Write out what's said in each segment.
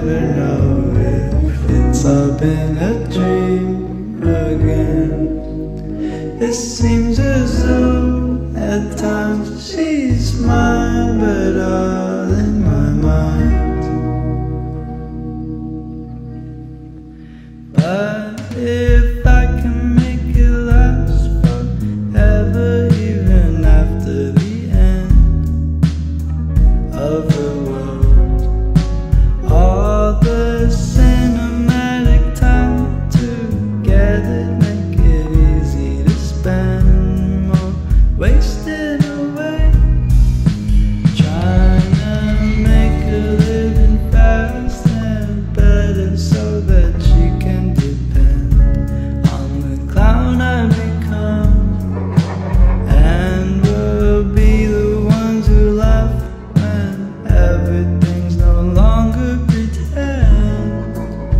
never know if it's all been a dream again. It seems as though at times she's mine, but all in my mind. But if I can make it last forever, even after the end of the world, all the cinematic time together make it easy to spend, more wasted away, trying to make a living fast and better so that she can depend on the clown I become. And we'll be the ones who laugh when everything's no longer pretend.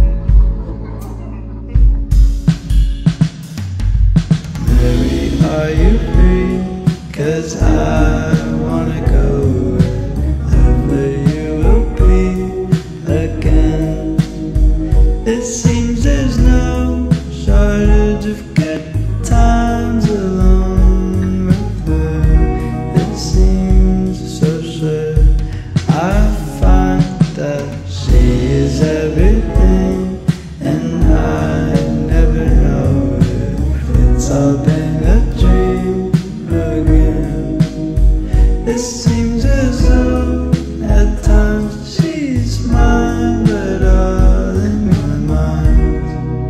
Mary, are you free? 'Cause I wanna go wherever you will be again. It seems there's no shortage of good times alone with her. It seems so sure. I find that she is everything, and I never know if it's all been a dream again. It seems as though at times she's mine, but all in my mind.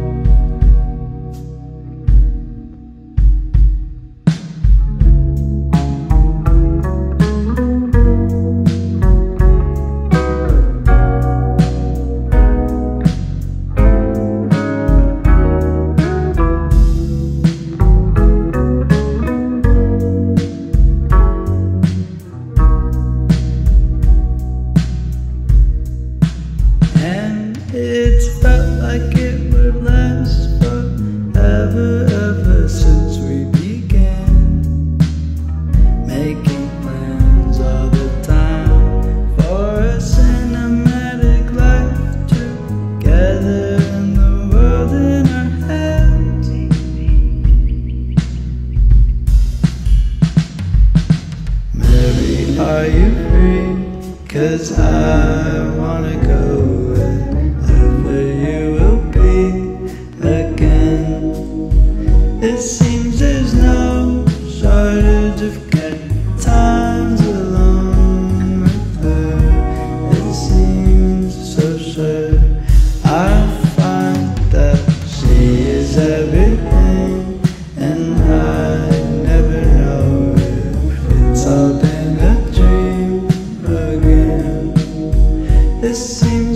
And it's felt like it would last forever, ever since we began making plans all the time for a cinematic life together and the world in our hands. Mary, are you free? 'Cause I wanna go wherever you will be again. It seems there's no shortage of good times alone with her. It seems so sure. I find that she is everything, and I never know if it's all been a dream again. It seems